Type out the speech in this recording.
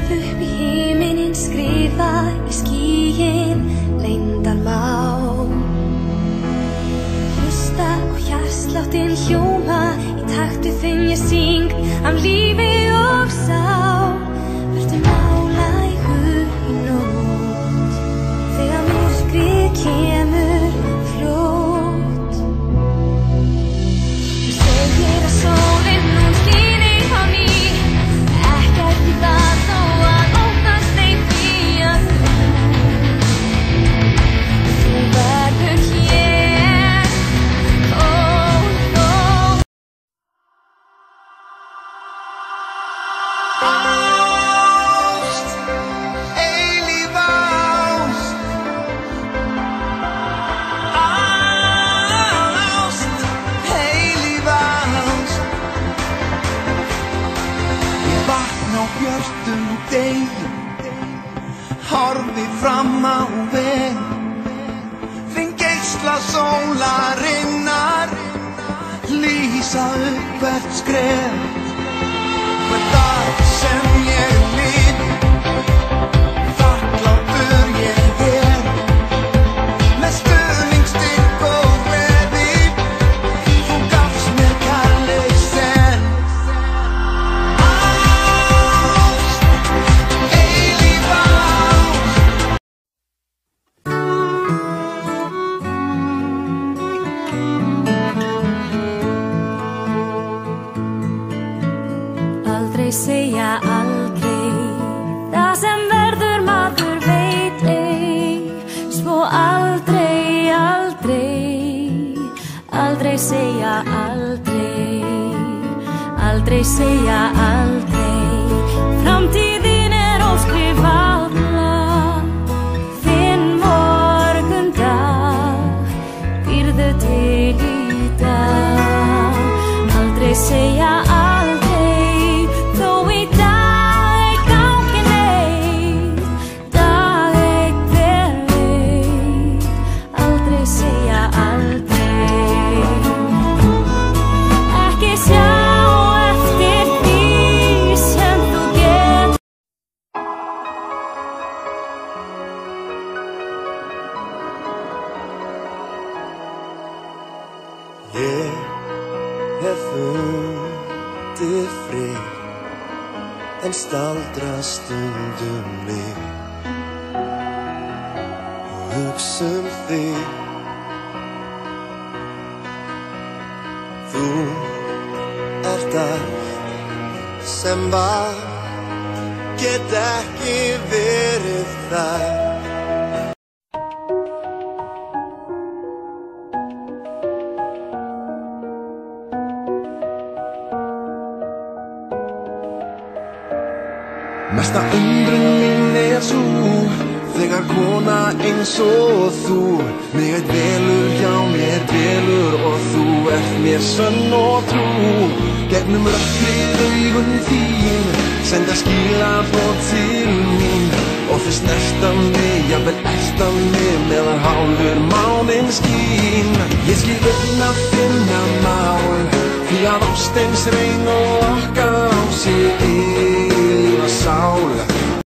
upp í himininn, skrifa í skýin leyndarmál. Hlusta og hjartsláttin hljóma í taktu þinn ég syng af lífi og sál. Vertu mála í hug í nótt þegar myrkrið kemur fljótt. Þú segir að sólin hún skíni á ný, ekkert í það þó að óttast ei því að þú verður hér. Ást, eilíf ást. Ást, eilíf ást. Ég vakna á björtum degi, horfi fram á veg, finn geisla sólarinnar lýsa upp hvert skref. Hvern dag sem ég lít, þakklátur ég með stuðningsstyrk og gleði. Þú gafst mér kærleik senn. Ást, eilíf ást. Aldrei segja aldrei, það sem verður maður veit ei. Svo aldrei, aldrei, aldrei segja aldrei, aldrei segja aldrei. Framtíðin óskrifað blað, þinn morgundag býrðu til í dag. Aldrei segja aldrei, Ég hef fundið frið, en staldra stundum við og hugsa þig. Þú ert allt sem var, get ekki verið þar. Mesta undrun mín sú, þegar kona eins og þú mig eitt velur, hjá mér dvelur, og þú ert mér sönn og trú. Gegnum rökkrið augun þín senda skilaboð til mín, og þau snerta mig, jafnvel elta mig meðan hálfur máninn skín. Ég skil vinna þinna mál, því að ást eins rein og okkar á sér eilífa sál.